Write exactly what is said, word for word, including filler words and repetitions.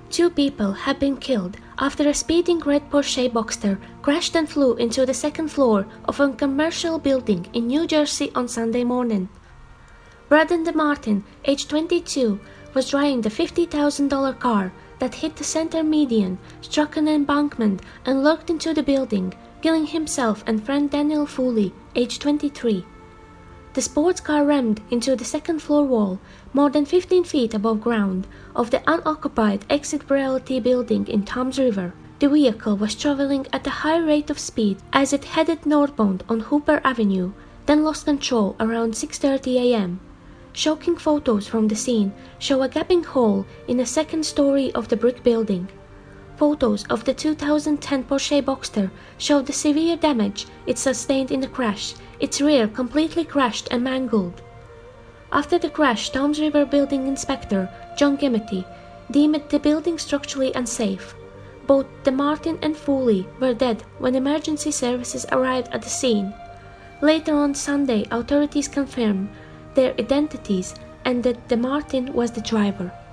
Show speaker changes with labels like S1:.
S1: Two people have been killed after a speeding red Porsche Boxster crashed and flew into the second floor of a commercial building in New Jersey on Sunday morning. Braden DeMartin, age twenty-two, was driving the fifty thousand dollar car that hit the center median, struck an embankment, and lurked into the building, killing himself and friend Daniel Foley, age twenty-three. The sports car rammed into the second floor wall, more than fifteen feet above ground, of the unoccupied Exit Realty building in Toms River. The vehicle was traveling at a high rate of speed as it headed northbound on Hooper Avenue, then lost control around six thirty a m Shocking photos from the scene show a gaping hole in the second story of the brick building. Photos of the two thousand ten Porsche Boxster show the severe damage it sustained in the crash, its rear completely crashed and mangled. After the crash, Toms River Building Inspector John Gimity deemed the building structurally unsafe. Both DeMartin and Foley were dead when emergency services arrived at the scene. Later on Sunday, authorities confirmed their identities and that DeMartin was the driver.